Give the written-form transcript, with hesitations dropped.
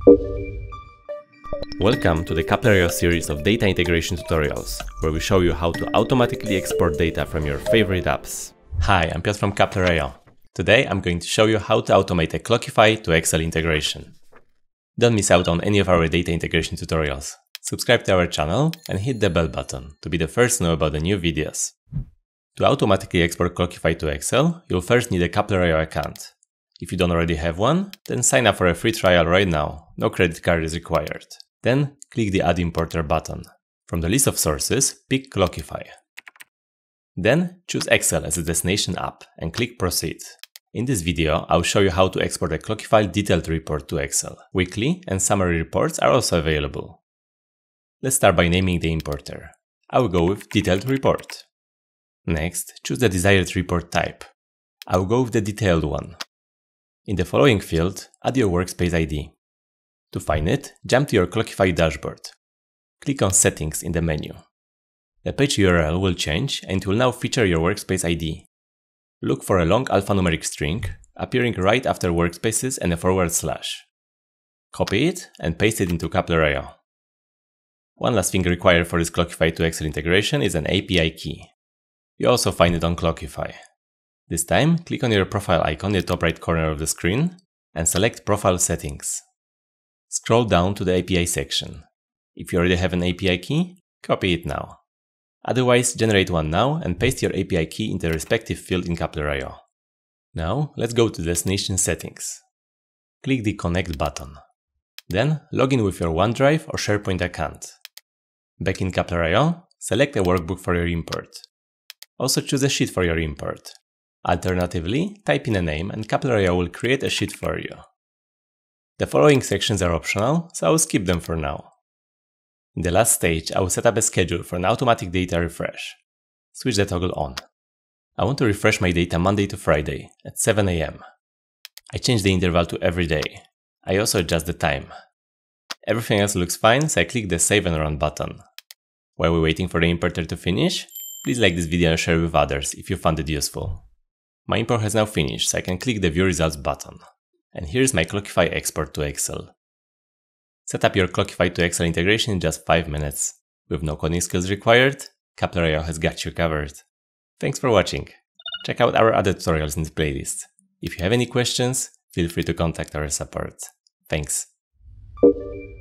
Welcome to the Clockify series of data integration tutorials, where we show you how to automatically export data from your favorite apps. Hi, I'm Piotr from Clockify. Today I'm going to show you how to automate a Clockify to Excel integration. Don't miss out on any of our data integration tutorials. Subscribe to our channel and hit the bell button to be the first to know about the new videos. To automatically export Clockify to Excel, you'll first need a Clockify account. If you don't already have one, then sign up for a free trial right now. No credit card is required. Then click the Add Importer button. From the list of sources, pick Clockify. Then choose Excel as a destination app and click Proceed. In this video, I'll show you how to export a Clockify detailed report to Excel. Weekly and summary reports are also available. Let's start by naming the importer. I will go with Detailed Report. Next, choose the desired report type. I will go with the detailed one. In the following field, add your Workspace ID. To find it, jump to your Clockify dashboard. Click on Settings in the menu. The page URL will change and it will now feature your Workspace ID. Look for a long alphanumeric string appearing right after workspaces and a /. Copy it and paste it into Clockify. One last thing required for this Clockify to Excel integration is an API key. You also find it on Clockify. This time, click on your profile icon in the top right corner of the screen and select Profile Settings. Scroll down to the API section. If you already have an API key, copy it now. Otherwise, generate one now and paste your API key in the respective field in Clockify. Now, let's go to Destination Settings. Click the Connect button. Then, log in with your OneDrive or SharePoint account. Back in Clockify, select a workbook for your import. Also choose a sheet for your import. Alternatively, type in a name and Clockify will create a sheet for you. The following sections are optional, so I will skip them for now. In the last stage, I will set up a schedule for an automatic data refresh. Switch the toggle on. I want to refresh my data Monday to Friday at 7 AM. I change the interval to every day. I also adjust the time. Everything else looks fine, so I click the Save and Run button. While we're waiting for the importer to finish, please like this video and share with others if you found it useful. My import has now finished, so I can click the View Results button. And here's my Clockify export to Excel. Set up your Clockify to Excel integration in just 5 minutes. With no coding skills required, Clockify has got you covered. Thanks for watching. Check out our other tutorials in the playlist. If you have any questions, feel free to contact our support. Thanks.